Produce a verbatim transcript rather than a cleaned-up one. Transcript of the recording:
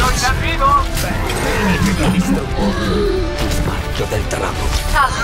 in arrivo! Bene, visto. Marchio del drago. Calma.